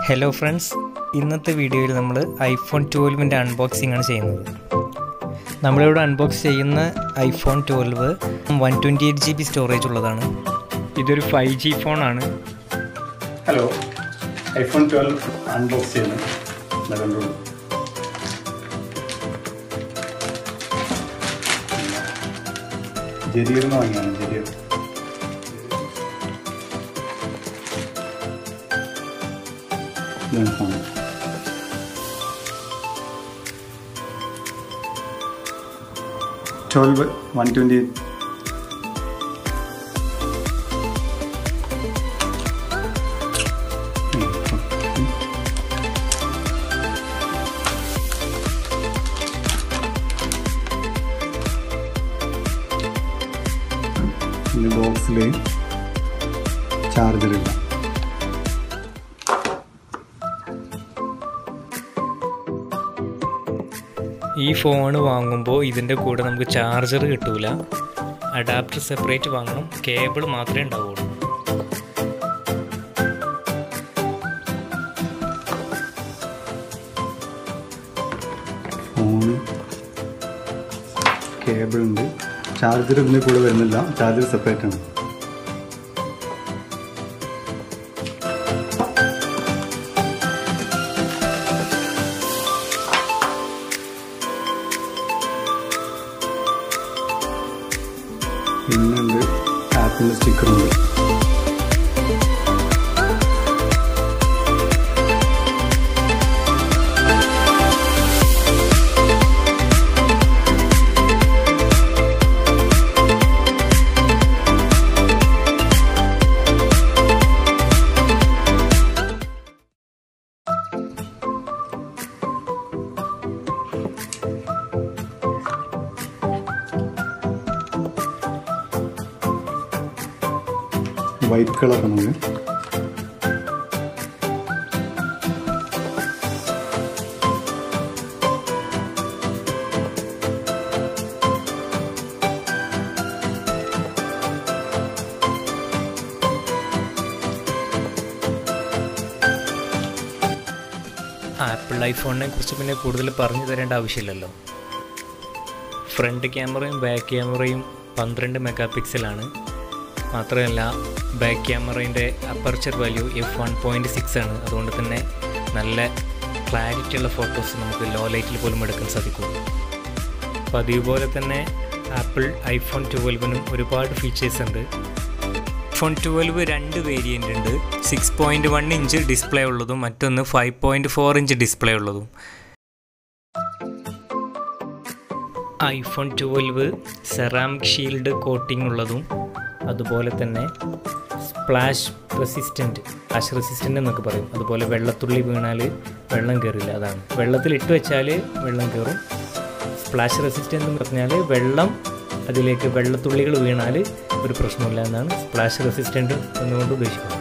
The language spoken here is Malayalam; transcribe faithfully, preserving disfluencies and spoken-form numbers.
ഹലോ ഫ്രണ്ട്സ്, ഇന്നത്തെ വീഡിയോയിൽ നമ്മൾ ഐഫോൺ ട്വൽവിൻ്റെ അൺബോക്സിംഗ് ആണ് ചെയ്യുന്നത്. നമ്മളിവിടെ അൺബോക്സ് ചെയ്യുന്ന iPhone twelve one twenty eight G B storage ഉള്ളതാണ്. ഇതൊരു ഫൈവ് ജി ഫോണാണ്. ഹലോ, ഐഫോൺ ട്വൽവ് അൺബോക്സ് ചെയ്യുന്നു. ജെരിയർന്ന് വാങ്ങിയാണ്. ജെരിയർ ട്വൽവ് വൺ ട്വൻറ്റി എയ്റ്റ് ബോക്സിൽ ചാർജറില്ല. ഈ ഫോൺ വാങ്ങുമ്പോൾ ഇതിൻ്റെ കൂടെ നമുക്ക് ചാർജർ കിട്ടൂല. അഡാപ്റ്റർ സെപ്പറേറ്റ് വാങ്ങണം, കേബിൾ മാത്രമേ ഉണ്ടാവുള്ളൂ. ഫോണ് കേബിൾ ഉണ്ട്, ചാർജർ ഇതിൻ്റെ കൂടെ വരുന്നില്ല. ചാർജർ സെപ്പറേറ്റ് ആണ്. പിന്നുണ്ട് ആപ്പിളിൻ്റെ സ്റ്റിക്കറുണ്ട്. വൈറ്റ് കളറാണ്. ആപ്പിൾ ഐഫോണിനെ കുറിച്ച് പിന്നെ കൂടുതൽ പറഞ്ഞു തരേണ്ട ആവശ്യമില്ലല്ലോ. ഫ്രണ്ട് ക്യാമറയും ബാക്ക് ക്യാമറയും പന്ത്രണ്ട് മെഗാ പിക്സലാണ്. മാത്രമല്ല ബാക്ക് ക്യാമറേൻ്റെ aperture value F one point six ആണ്. അതുകൊണ്ട് തന്നെ നല്ല ക്ലാരിറ്റി ഉള്ള ഫോട്ടോസ് നമുക്ക് ലോ ലൈറ്റിൽ പോലും എടുക്കാൻ സാധിക്കും. അപ്പോൾ അതേപോലെ തന്നെ ആപ്പിൾ ഐഫോൺ ട്വൽവിനും ഒരുപാട് ഫീച്ചേഴ്സ് ഉണ്ട്. ഐഫോൺ ട്വൽവ് രണ്ട് വേരിയൻ്റ് ഉണ്ട്. Six point one inch display ഉള്ളതും മറ്റൊന്ന് five point four inch display ഉള്ളതും. IPhone twelve ceramic shield coating ഉള്ളതും അതുപോലെ തന്നെ സ്പ്ലാഷ് റെസിസ്റ്റൻറ്റ്, സ്പ്ലാഷ് റെസിസ്റ്റൻ്റ് എന്നൊക്കെ പറയും. അതുപോലെ വെള്ളത്തുള്ളി വീണാൽ വെള്ളം കയറില്ല, അതാണ്. വെള്ളത്തിലിട്ട് വെച്ചാൽ വെള്ളം കയറും. സ്പ്ലാഷ് റെസിസ്റ്റൻ്റ് എന്ന് പറഞ്ഞാൽ വെള്ളം അതിലേക്ക് വെള്ളത്തുള്ളികൾ വീണാൽ ഒരു പ്രശ്നമില്ല എന്നാണ് സ്പ്ലാഷ് റെസിസ്റ്റൻ്റ് എന്നുകൊണ്ട് ഉദ്ദേശിക്കുന്നത്.